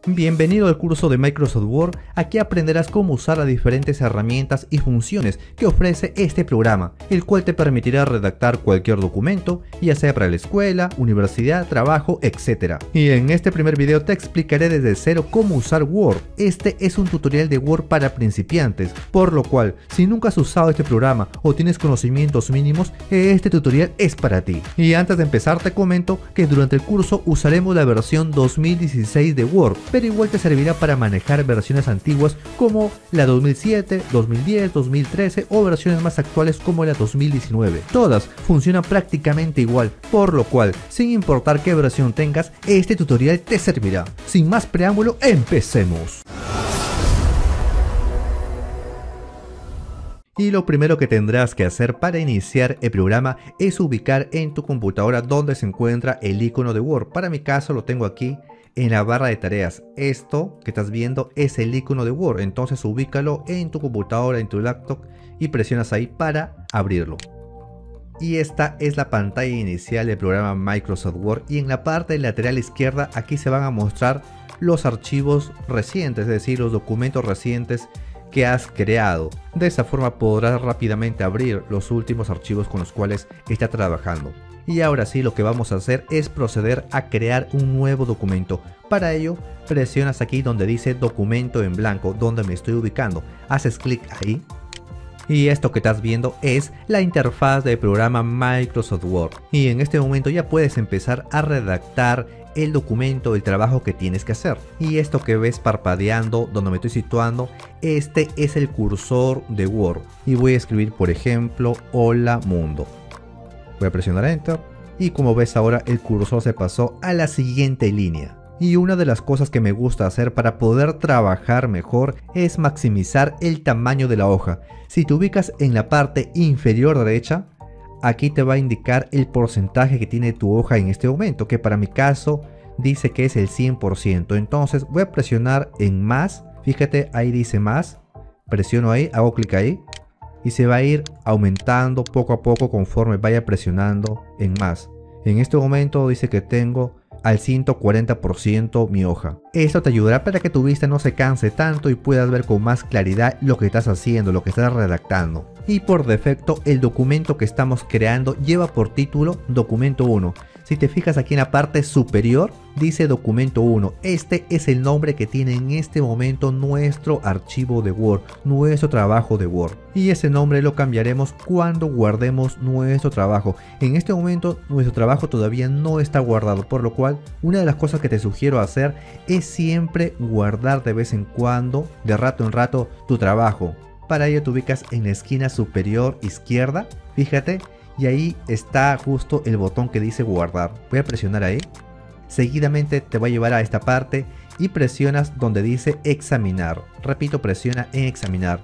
Bienvenido al curso de Microsoft Word. Aquí aprenderás cómo usar las diferentes herramientas y funciones que ofrece este programa, el cual te permitirá redactar cualquier documento, ya sea para la escuela, universidad, trabajo, etc. Y en este primer video te explicaré desde cero cómo usar Word. Este es un tutorial de Word para principiantes, por lo cual, si nunca has usado este programa o tienes conocimientos mínimos, este tutorial es para ti. Y antes de empezar te comento que durante el curso usaremos la versión 2016 de Word, pero igual te servirá para manejar versiones antiguas como la 2007, 2010, 2013 o versiones más actuales como la 2019. Todas funcionan prácticamente igual, por lo cual, sin importar qué versión tengas, este tutorial te servirá. Sin más preámbulo, empecemos. Y lo primero que tendrás que hacer para iniciar el programa es ubicar en tu computadora donde se encuentra el icono de Word. Para mi caso lo tengo aquí en la barra de tareas. Esto que estás viendo es el icono de Word, entonces ubícalo en tu computadora, en tu laptop y presionas ahí para abrirlo. Y esta es la pantalla inicial del programa Microsoft Word, y en la parte lateral izquierda aquí se van a mostrar los archivos recientes, es decir, los documentos recientes que has creado. De esa forma podrás rápidamente abrir los últimos archivos con los cuales está trabajando. Y ahora sí, lo que vamos a hacer es proceder a crear un nuevo documento. Para ello, presionas aquí donde dice documento en blanco, donde me estoy ubicando. Haces clic ahí. Y esto que estás viendo es la interfaz del programa Microsoft Word. Y en este momento ya puedes empezar a redactar el documento, el trabajo que tienes que hacer. Y esto que ves parpadeando, donde me estoy situando, este es el cursor de Word. Y voy a escribir, por ejemplo, hola mundo. Voy a presionar Enter y como ves ahora el cursor se pasó a la siguiente línea. Y una de las cosas que me gusta hacer para poder trabajar mejor es maximizar el tamaño de la hoja. Si te ubicas en la parte inferior derecha, aquí te va a indicar el porcentaje que tiene tu hoja en este momento, que para mi caso dice que es el 100%. Entonces voy a presionar en más, fíjate ahí dice más, presiono ahí, hago clic ahí. Y se va a ir aumentando poco a poco conforme vaya presionando en más. En este momento dice que tengo al 140% mi hoja. Esto te ayudará para que tu vista no se canse tanto y puedas ver con más claridad lo que estás haciendo, lo que estás redactando. Y por defecto el documento que estamos creando lleva por título documento 1. Si te fijas aquí en la parte superior dice documento 1. Este es el nombre que tiene en este momento nuestro archivo de Word, nuestro trabajo de Word. Y ese nombre lo cambiaremos cuando guardemos nuestro trabajo. En este momento nuestro trabajo todavía no está guardado, por lo cual una de las cosas que te sugiero hacer es siempre guardar de vez en cuando, de rato en rato, tu trabajo. Para ello te ubicas en la esquina superior izquierda, fíjate, y ahí está justo el botón que dice guardar. Voy a presionar ahí. Seguidamente te va a llevar a esta parte y presionas donde dice examinar. Repito, presiona en examinar.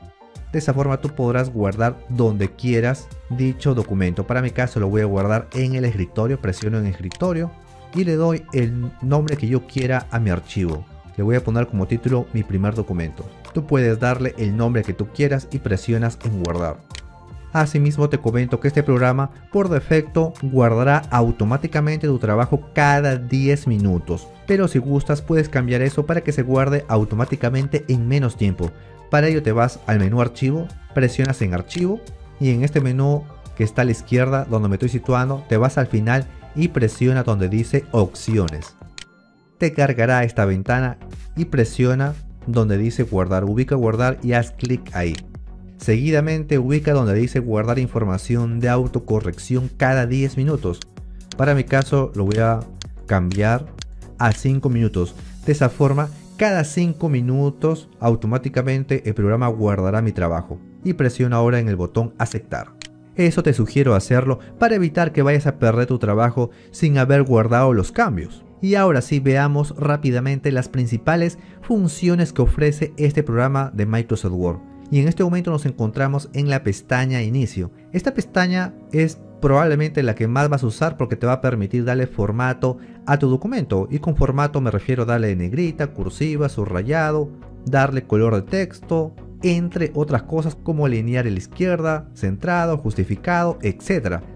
De esa forma tú podrás guardar donde quieras dicho documento. Para mi caso lo voy a guardar en el escritorio. Presiono en escritorio y le doy el nombre que yo quiera a mi archivo. Le voy a poner como título mi primer documento. Tú puedes darle el nombre que tú quieras y presionas en guardar. Asimismo te comento que este programa por defecto guardará automáticamente tu trabajo cada 10 minutos. Pero si gustas puedes cambiar eso para que se guarde automáticamente en menos tiempo. Para ello te vas al menú archivo, presionas en archivo y en este menú que está a la izquierda donde me estoy situando te vas al final y presiona donde dice opciones. Te cargará esta ventana y presiona donde dice guardar, ubica guardar y haz clic ahí. Seguidamente ubica donde dice guardar información de autocorrección cada 10 minutos. Para mi caso lo voy a cambiar a 5 minutos. De esa forma cada 5 minutos automáticamente el programa guardará mi trabajo. Y presiono ahora en el botón aceptar. Eso te sugiero hacerlo para evitar que vayas a perder tu trabajo sin haber guardado los cambios. Y ahora sí veamos rápidamente las principales funciones que ofrece este programa de Microsoft Word. Y en este momento nos encontramos en la pestaña inicio. Esta pestaña es probablemente la que más vas a usar porque te va a permitir darle formato a tu documento. Y con formato me refiero a darle negrita, cursiva, subrayado, darle color de texto, entre otras cosas como alinear a la izquierda, centrado, justificado, etc.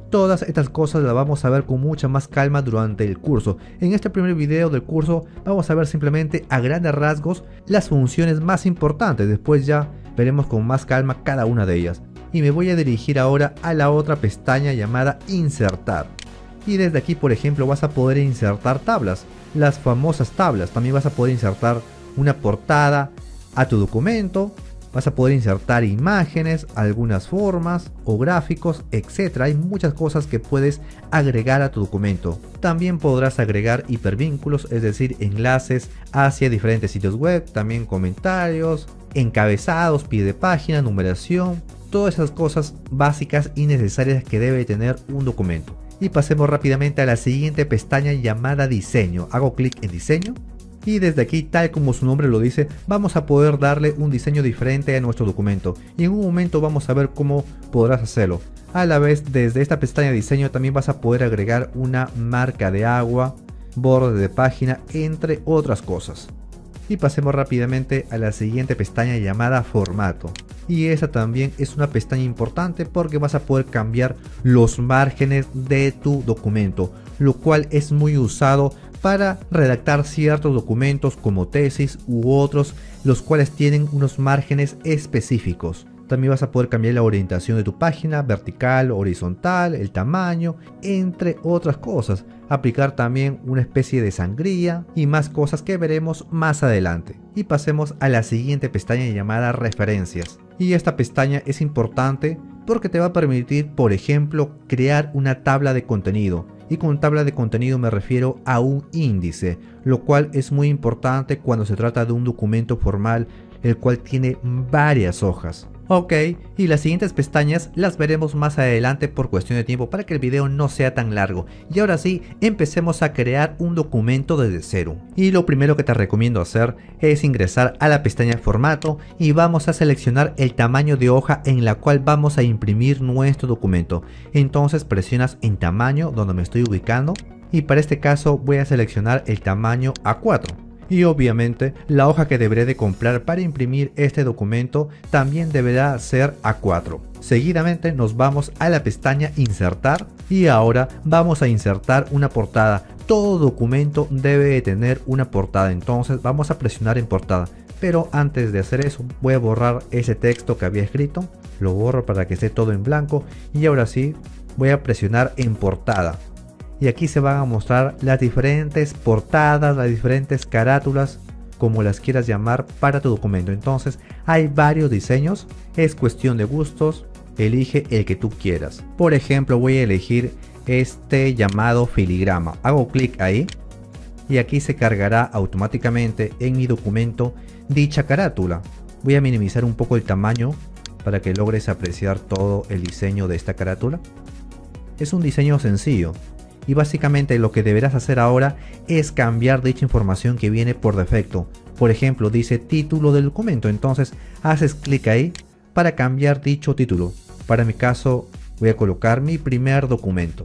Todas estas cosas las vamos a ver con mucha más calma durante el curso. En este primer video del curso vamos a ver simplemente a grandes rasgos las funciones más importantes. Después ya veremos con más calma cada una de ellas. Y me voy a dirigir ahora a la otra pestaña llamada Insertar. Y desde aquí, por ejemplo, vas a poder insertar tablas, las famosas tablas. También vas a poder insertar una portada a tu documento. Vas a poder insertar imágenes, algunas formas o gráficos, etc. Hay muchas cosas que puedes agregar a tu documento. También podrás agregar hipervínculos, es decir, enlaces hacia diferentes sitios web, también comentarios, encabezados, pie de página, numeración, todas esas cosas básicas y necesarias que debe tener un documento. Y pasemos rápidamente a la siguiente pestaña llamada Diseño. Hago clic en Diseño. Y desde aquí, tal como su nombre lo dice, vamos a poder darle un diseño diferente a nuestro documento. Y en un momento vamos a ver cómo podrás hacerlo. A la vez, desde esta pestaña de diseño también vas a poder agregar una marca de agua, borde de página, entre otras cosas. Y pasemos rápidamente a la siguiente pestaña llamada Formato. Y esa también es una pestaña importante porque vas a poder cambiar los márgenes de tu documento, lo cual es muy usado para redactar ciertos documentos como tesis u otros, los cuales tienen unos márgenes específicos. También vas a poder cambiar la orientación de tu página, vertical, horizontal, el tamaño, entre otras cosas. Aplicar también una especie de sangría y más cosas que veremos más adelante. Y pasemos a la siguiente pestaña llamada Referencias. Y esta pestaña es importante porque te va a permitir, por ejemplo, crear una tabla de contenido. Y con tabla de contenido me refiero a un índice, lo cual es muy importante cuando se trata de un documento formal, el cual tiene varias hojas. Ok, y las siguientes pestañas las veremos más adelante por cuestión de tiempo para que el video no sea tan largo. Y ahora sí, empecemos a crear un documento desde cero. Y lo primero que te recomiendo hacer es ingresar a la pestaña Formato y vamos a seleccionar el tamaño de hoja en la cual vamos a imprimir nuestro documento. Entonces presionas en tamaño donde me estoy ubicando y para este caso voy a seleccionar el tamaño A4. Y obviamente la hoja que deberé de comprar para imprimir este documento también deberá ser A4. Seguidamente nos vamos a la pestaña Insertar y ahora vamos a insertar una portada. Todo documento debe de tener una portada, entonces vamos a presionar en portada. Pero antes de hacer eso voy a borrar ese texto que había escrito. Lo borro para que esté todo en blanco y ahora sí voy a presionar en portada. Y aquí se van a mostrar las diferentes portadas, las diferentes carátulas, como las quieras llamar, para tu documento. Entonces hay varios diseños, es cuestión de gustos, elige el que tú quieras. Por ejemplo, voy a elegir este llamado filigrama. Hago clic ahí y aquí se cargará automáticamente en mi documento dicha carátula. Voy a minimizar un poco el tamaño para que logres apreciar todo el diseño de esta carátula. Es un diseño sencillo. Y básicamente lo que deberás hacer ahora es cambiar dicha información que viene por defecto. Por ejemplo, dice título del documento, entonces haces clic ahí para cambiar dicho título. Para mi caso voy a colocar mi primer documento.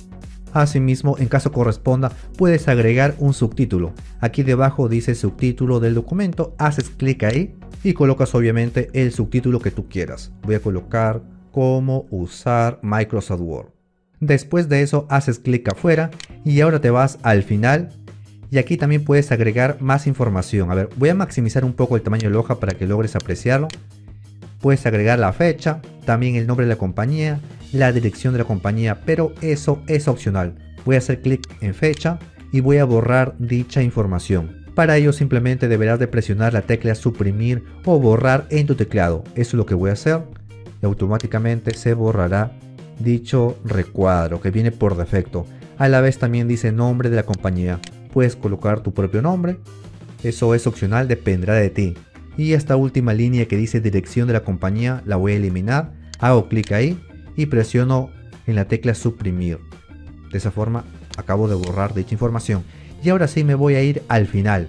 Asimismo, en caso corresponda, puedes agregar un subtítulo. Aquí debajo dice subtítulo del documento, haces clic ahí y colocas obviamente el subtítulo que tú quieras. Voy a colocar cómo usar Microsoft Word. Después de eso haces clic afuera y ahora te vas al final y aquí también puedes agregar más información. A ver, voy a maximizar un poco el tamaño de la hoja para que logres apreciarlo. Puedes agregar la fecha, también el nombre de la compañía, la dirección de la compañía, pero eso es opcional. Voy a hacer clic en fecha y voy a borrar dicha información. Para ello simplemente deberás de presionar la tecla suprimir o borrar en tu teclado. Eso es lo que voy a hacer y automáticamente se borrará dicho recuadro que viene por defecto. A la vez también dice nombre de la compañía. Puedes colocar tu propio nombre. Eso es opcional, dependerá de ti. Y esta última línea que dice dirección de la compañía la voy a eliminar. Hago clic ahí y presiono en la tecla suprimir. De esa forma acabo de borrar dicha información. Y ahora sí me voy a ir al final.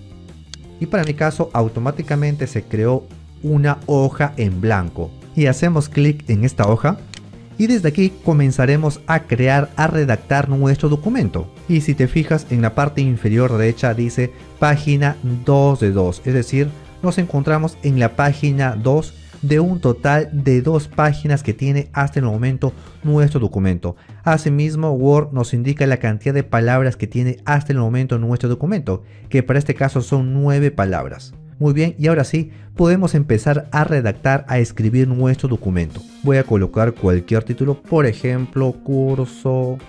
Y para mi caso automáticamente se creó una hoja en blanco. Y hacemos clic en esta hoja. Y desde aquí comenzaremos a redactar nuestro documento. Y si te fijas en la parte inferior derecha dice página 2 de 2. Es decir, nos encontramos en la página 2 de un total de 2 páginas que tiene hasta el momento nuestro documento. Asimismo, Word nos indica la cantidad de palabras que tiene hasta el momento nuestro documento, que para este caso son 9 palabras. Muy bien, y ahora sí, podemos empezar a redactar, a escribir nuestro documento. Voy a colocar cualquier título, por ejemplo, curso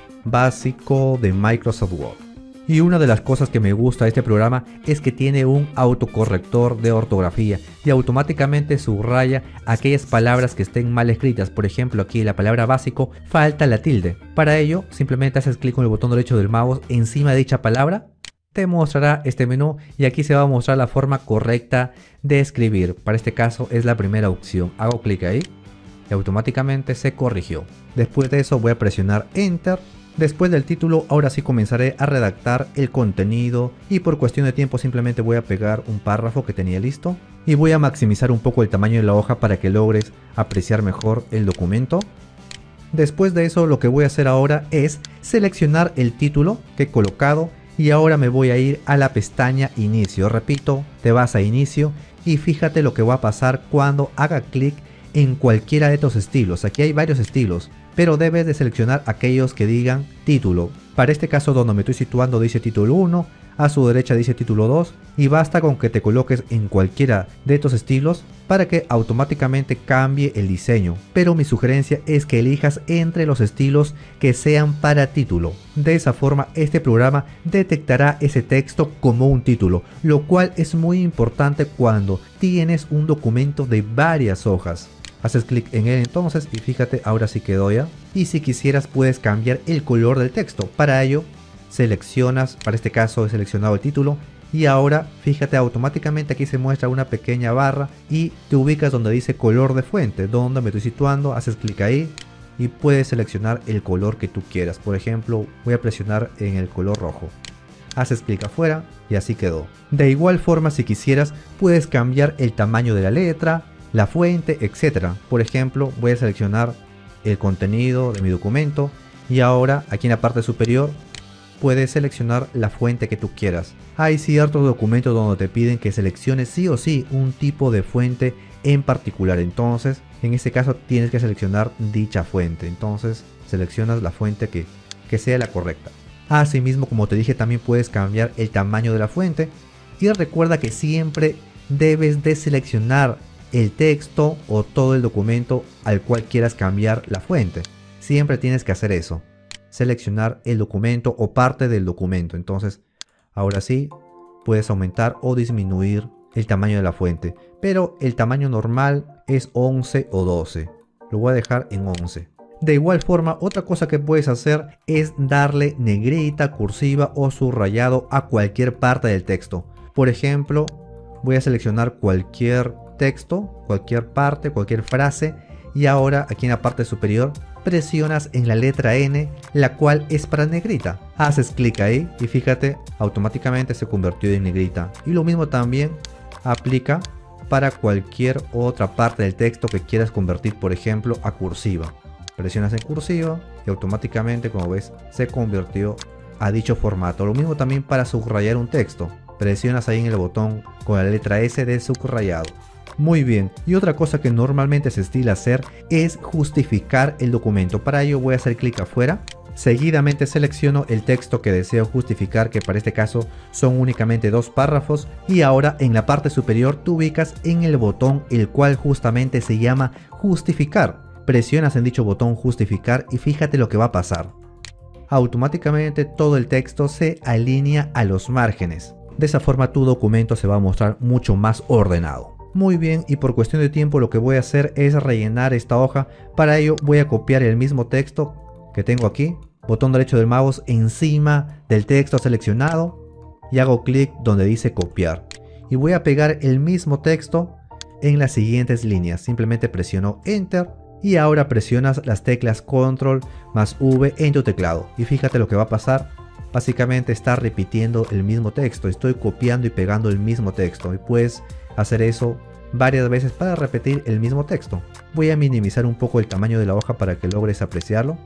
básico de Microsoft Word. Y una de las cosas que me gusta de este programa es que tiene un autocorrector de ortografía y automáticamente subraya aquellas palabras que estén mal escritas. Por ejemplo, aquí la palabra básico falta la tilde. Para ello, simplemente haces clic con el botón derecho del mouse encima de dicha palabra. Te mostrará este menú y aquí se va a mostrar la forma correcta de escribir. Para este caso es la primera opción. Hago clic ahí y automáticamente se corrigió. Después de eso voy a presionar Enter. Después del título, ahora sí comenzaré a redactar el contenido y por cuestión de tiempo simplemente voy a pegar un párrafo que tenía listo y voy a maximizar un poco el tamaño de la hoja para que logres apreciar mejor el documento. Después de eso, lo que voy a hacer ahora es seleccionar el título que he colocado y ahora me voy a ir a la pestaña Inicio. Repito, te vas a Inicio y fíjate lo que va a pasar cuando haga clic en cualquiera de estos estilos. Aquí hay varios estilos, pero debes de seleccionar aquellos que digan título. Para este caso, donde me estoy situando dice título 1, a su derecha dice título 2 y basta con que te coloques en cualquiera de estos estilos para que automáticamente cambie el diseño. Pero mi sugerencia es que elijas entre los estilos que sean para título. De esa forma este programa detectará ese texto como un título, lo cual es muy importante cuando tienes un documento de varias hojas. Haces clic en él entonces y fíjate, ahora sí quedó ya. Y si quisieras puedes cambiar el color del texto. Para ello seleccionas, para este caso he seleccionado el título y ahora fíjate, automáticamente aquí se muestra una pequeña barra y te ubicas donde dice color de fuente, donde me estoy situando. Haces clic ahí y puedes seleccionar el color que tú quieras. Por ejemplo, voy a presionar en el color rojo. Haces clic afuera y así quedó. De igual forma, si quisieras puedes cambiar el tamaño de la letra, la fuente, etc. Por ejemplo, voy a seleccionar el contenido de mi documento y ahora aquí en la parte superior puedes seleccionar la fuente que tú quieras. Hay ciertos documentos donde te piden que selecciones sí o sí un tipo de fuente en particular, entonces en este caso tienes que seleccionar dicha fuente. Entonces seleccionas la fuente que sea la correcta. Asimismo, como te dije, también puedes cambiar el tamaño de la fuente y recuerda que siempre debes de seleccionar el texto o todo el documento al cual quieras cambiar la fuente. Siempre tienes que hacer eso, seleccionar el documento o parte del documento. Entonces ahora sí puedes aumentar o disminuir el tamaño de la fuente, pero el tamaño normal es 11 o 12. Lo voy a dejar en 11. De igual forma, otra cosa que puedes hacer es darle negrita, cursiva o subrayado a cualquier parte del texto. Por ejemplo, voy a seleccionar cualquier texto, cualquier parte, cualquier frase y ahora aquí en la parte superior presionas en la letra N, la cual es para negrita. Haces clic ahí y fíjate, automáticamente se convirtió en negrita. Y lo mismo también aplica para cualquier otra parte del texto que quieras convertir, por ejemplo, a cursiva. Presionas en cursiva y automáticamente, como ves, se convirtió a dicho formato. Lo mismo también para subrayar un texto. Presionas ahí en el botón con la letra S de subrayado. Muy bien, y otra cosa que normalmente se estila hacer es justificar el documento. Para ello voy a hacer clic afuera. Seguidamente selecciono el texto que deseo justificar, que para este caso son únicamente 2 párrafos. Y ahora en la parte superior te ubicas en el botón el cual justamente se llama justificar. Presionas en dicho botón justificar y fíjate lo que va a pasar. Automáticamente todo el texto se alinea a los márgenes. De esa forma tu documento se va a mostrar mucho más ordenado. Muy bien, y por cuestión de tiempo lo que voy a hacer es rellenar esta hoja. Para ello voy a copiar el mismo texto que tengo aquí. Botón derecho del mouse encima del texto seleccionado y hago clic donde dice copiar. Y voy a pegar el mismo texto en las siguientes líneas. Simplemente presiono Enter y ahora presionas las teclas Control más V en tu teclado. Y fíjate lo que va a pasar. Básicamente está repitiendo el mismo texto. Estoy copiando y pegando el mismo texto. Y puedes hacer eso varias veces para repetir el mismo texto. Voy a minimizar un poco el tamaño de la hoja para que logres apreciarlo.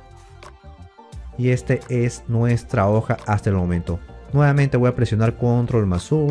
Y este es nuestra hoja hasta el momento. Nuevamente voy a presionar Control más V.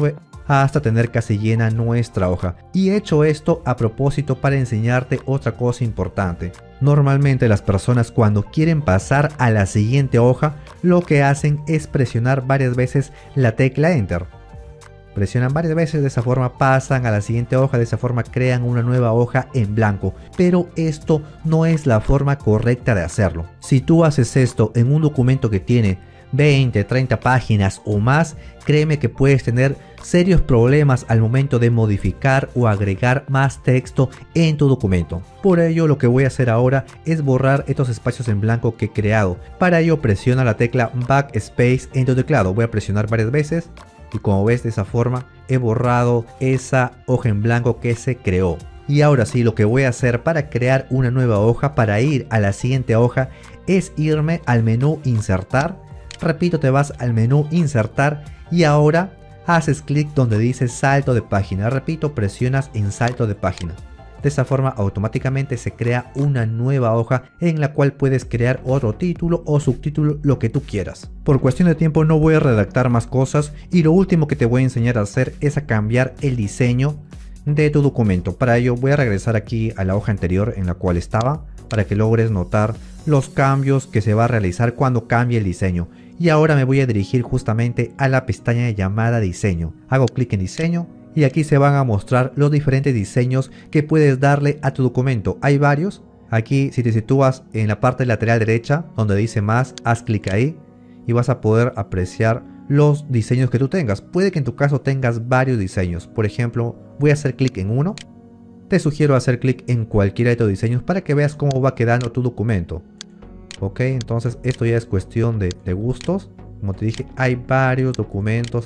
hasta tener casi llena nuestra hoja. Y he hecho esto a propósito para enseñarte otra cosa importante. Normalmente las personas cuando quieren pasar a la siguiente hoja, lo que hacen es presionar varias veces la tecla Enter. Presionan varias veces, de esa forma pasan a la siguiente hoja, de esa forma crean una nueva hoja en blanco. Pero esto no es la forma correcta de hacerlo. Si tú haces esto en un documento que tiene 20, 30 páginas o más, créeme que puedes tener serios problemas al momento de modificar o agregar más texto en tu documento. Por ello, lo que voy a hacer ahora es borrar estos espacios en blanco que he creado. Para ello, presiona la tecla Backspace en tu teclado. Voy a presionar varias veces y como ves, de esa forma he borrado esa hoja en blanco que se creó. Y ahora sí, lo que voy a hacer para crear una nueva hoja, para ir a la siguiente hoja, es irme al menú Insertar. Repito, te vas al menú Insertar y ahora haces clic donde dice Salto de página. Repito, presionas en Salto de página. De esa forma automáticamente se crea una nueva hoja en la cual puedes crear otro título o subtítulo, lo que tú quieras. Por cuestión de tiempo no voy a redactar más cosas y lo último que te voy a enseñar a hacer es a cambiar el diseño de tu documento. Para ello voy a regresar aquí a la hoja anterior en la cual estaba para que logres notar los cambios que se va a realizar cuando cambie el diseño. Y ahora me voy a dirigir justamente a la pestaña llamada Diseño. Hago clic en Diseño y aquí se van a mostrar los diferentes diseños que puedes darle a tu documento. Hay varios. Aquí si te sitúas en la parte lateral derecha donde dice más, haz clic ahí y vas a poder apreciar los diseños que tú tengas. Puede que en tu caso tengas varios diseños. Por ejemplo, voy a hacer clic en uno. Te sugiero hacer clic en cualquiera de tus diseños para que veas cómo va quedando tu documento. Ok, entonces esto ya es cuestión de gustos. Como te dije, hay varios documentos,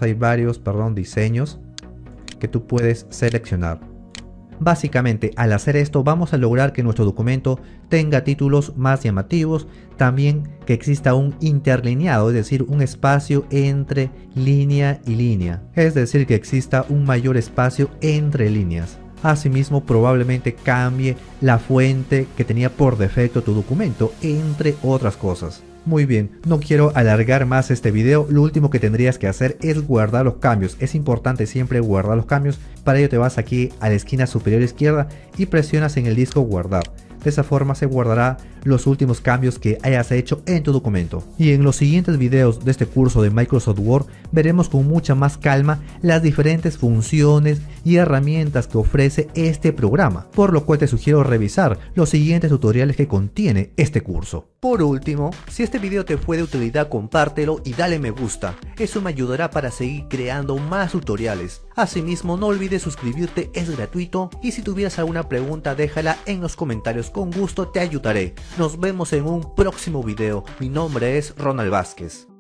diseños que tú puedes seleccionar. Básicamente, al hacer esto vamos a lograr que nuestro documento tenga títulos más llamativos, también que exista un interlineado, es decir, un espacio entre línea y línea, es decir, que exista un mayor espacio entre líneas. Asimismo, probablemente cambie la fuente que tenía por defecto tu documento, entre otras cosas. Muy bien, no quiero alargar más este video. Lo último que tendrías que hacer es guardar los cambios. Es importante siempre guardar los cambios. Para ello te vas aquí a la esquina superior izquierda y presionas en el disco guardar. De esa forma se guardará los últimos cambios que hayas hecho en tu documento. Y en los siguientes videos de este curso de Microsoft Word veremos con mucha más calma las diferentes funciones y herramientas que ofrece este programa, por lo cual te sugiero revisar los siguientes tutoriales que contiene este curso. Por último, si este video te fue de utilidad, compártelo y dale me gusta. Eso me ayudará para seguir creando más tutoriales. Asimismo, no olvides suscribirte, es gratuito, y si tuvieras alguna pregunta déjala en los comentarios, con gusto te ayudaré. Nos vemos en un próximo video. Mi nombre es Ronald Vázquez.